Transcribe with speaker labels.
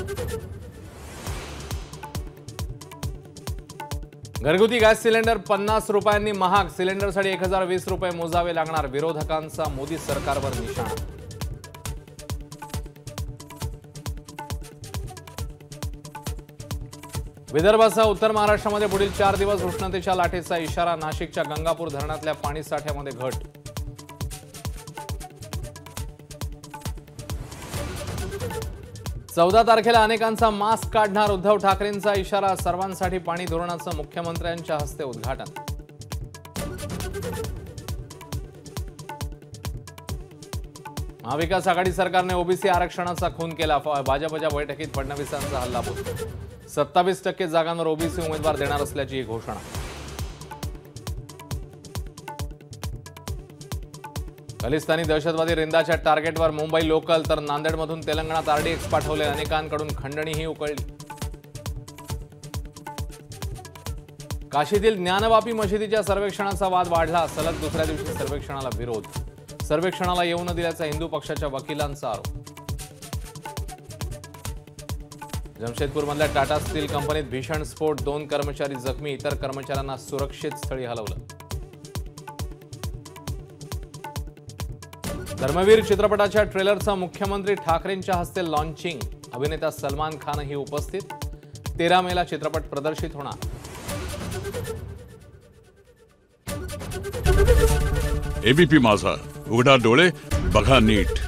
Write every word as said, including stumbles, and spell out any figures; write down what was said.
Speaker 1: घरगुती gas cylinder पन्नास रुपयांनी महाग, सिलेंडरसाठी एक हजार वीस रुपये मोजावे लागणार, विरोधकांचा मोदी सरकारवर निशाणा. विदर्भासह उत्तर महाराष्ट्रामध्ये पुढील चार दिवस उष्णतेच्या लाटेचा इशारा, नाशिकच्या गंगापूर धरणातल्या पाणी साठ्यामध्ये घट. चौदा तारखेला अनेकांचा मास्क काढणार, उद्धव ठाकरेंचा इशारा, सर्वांसाठी पाणी धोरणाचं मुख्यमंत्र्यांच्या हस्ते उद्घाटन. महाविकास आघाडी सरकारने ओबीसी आरक्षणाचा खून केला, भाजपच्या बैठकीत फडणवीसांचा हल्लाबोल. सत्तावीस टक्के जागांवर ओबीसी उमेदवार देणार असल्याची घोषणा. खलिस्तानी दहशतवादी रिंदाच्या टार्गेटवर मुंबई लोकल, तर नांदेडमधून तेलंगणात आरडीएक्स पाठवले, अनेकांकडून खंडणीही उकळली. काशीतील ज्ञानवापी मशिदीच्या सर्वेक्षणाचा वाद वाढला, सलग दुसऱ्या दिवशी सर्वेक्षणाला विरोध. सर्वेक्षणाला येऊ न दिल्याचा हिंदू पक्षाच्या वकिलांचा आरोप. जमशेदपूरमधल्या टाटा स्टील कंपनीत भीषण स्फोट, दोन कर्मचारी जखमी, इतर कर्मचाऱ्यांना सुरक्षित स्थळी हलवलं. धर्मवीर चित्रपटाच्या ट्रेलरचं मुख्यमंत्री ठाकरेंच्या हस्ते लॉन्चिंग, अभिनेता सलमान खानही उपस्थित. तेरा मेला चित्रपट प्रदर्शित होणार.
Speaker 2: एबीपी माझा, उघडा डोळे बघा नीट.